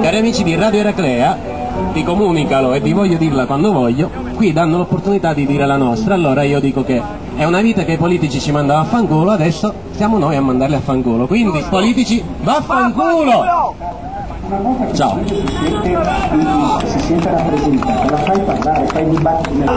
Cari amici di Radio Eraclea, ti comunicalo e vi voglio dirla quando voglio, qui danno l'opportunità di dire la nostra, allora io dico che è una vita che i politici ci mandano a fanculo, adesso siamo noi a mandarli a fanculo, quindi politici vaffanculo! Ciao! Si sente rappresentata, la fai parlare, fai dibattito.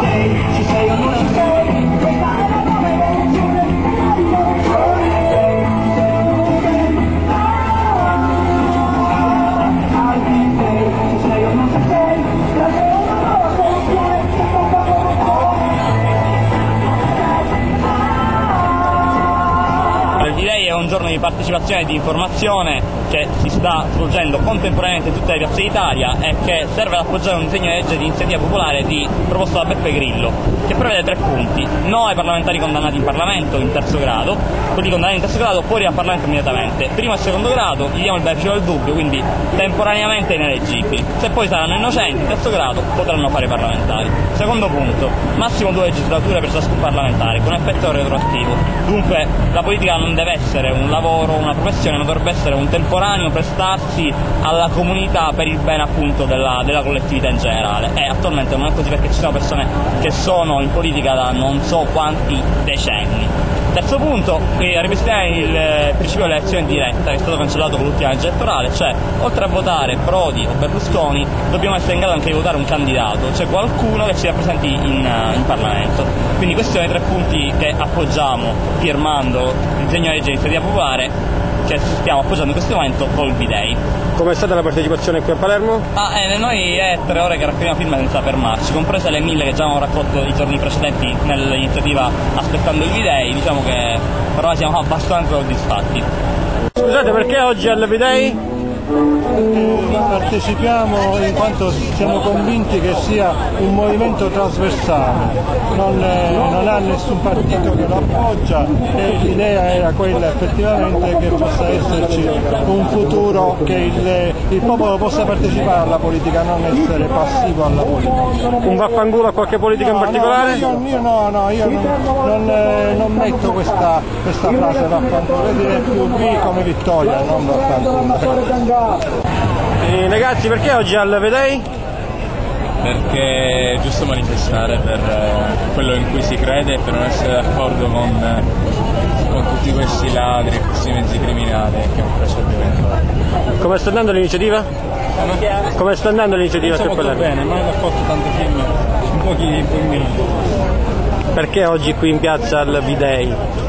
È un giorno di partecipazione e di informazione che si sta svolgendo contemporaneamente in tutte le piazze d'Italia e che serve ad appoggiare un disegno di legge di iniziativa popolare proposto da Beppe Grillo, che prevede 3 punti: no ai parlamentari condannati in Parlamento in terzo grado, quelli condannati in terzo grado fuori dal Parlamento immediatamente, primo e secondo grado gli diamo il beneficio del dubbio, quindi temporaneamente ineleggibili, se poi saranno innocenti in terzo grado potranno fare i parlamentari. Secondo punto, massimo 2 legislature per ciascun parlamentare con effetto retroattivo, dunque la politica non deve essere un lavoro, una professione, ma dovrebbe essere un temporaneo prestarsi alla comunità per il bene appunto della collettività in generale, e attualmente non è così perché ci sono persone che sono in politica da non so quanti decenni. Terzo punto, ripristinare il principio dell'elezione diretta che è stato cancellato con l'ultima legge elettorale, cioè oltre a votare Prodi o Berlusconi dobbiamo essere in grado anche di votare un candidato, cioè qualcuno che ci rappresenti in Parlamento. Quindi questi sono i 3 punti che appoggiamo firmando il disegno di legge di iniziativa popolare che stiamo appoggiando in questo momento col B-Day. Com'è stata la partecipazione qui a Palermo? Noi è 3 ore che raccogliamo firme senza fermarci, comprese le 1000 che già avevamo raccolto i giorni precedenti nell'iniziativa aspettando il V-Day, diciamo che però siamo abbastanza soddisfatti. Scusate, perché oggi al V-Day? Partecipiamo in quanto siamo convinti che sia un movimento trasversale, non ha nessun partito che lo appoggia e l'idea era quella effettivamente che possa esserci un futuro, che il popolo possa partecipare alla politica, non essere passivo alla politica. Un vaffanculo a qualche politica in particolare? Io non metto questa frase vaffanculo, io direi più V come vittoria, non vaffanculo. Ragazzi, perché oggi al V-Day? Perché è giusto manifestare per quello in cui si crede e per non essere d'accordo con tutti questi ladri e questi mezzi criminali che hanno preso il diventato. Come sta andando l'iniziativa? Come sta andando l'iniziativa? Molto bene, ma ho fatto tanti film in pochi minuti. Perché oggi qui in piazza al V-Day?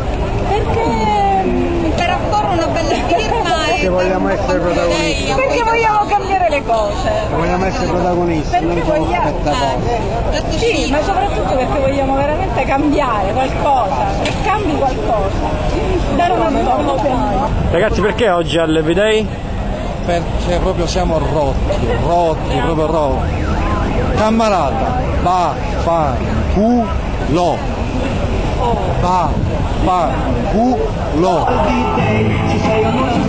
Perché per apporre una bella firma perché vogliamo essere protagonisti. Perché vogliamo cambiare le cose. Vogliamo essere protagonisti, perché non solo spettatori. Sì, ma soprattutto perché vogliamo veramente cambiare qualcosa, che cambi qualcosa. Dare una svolta. Ragazzi, perché oggi al V-Day? Perché proprio siamo rotti, proprio rotti. Camarata, vaffanculo. Vaffanculo.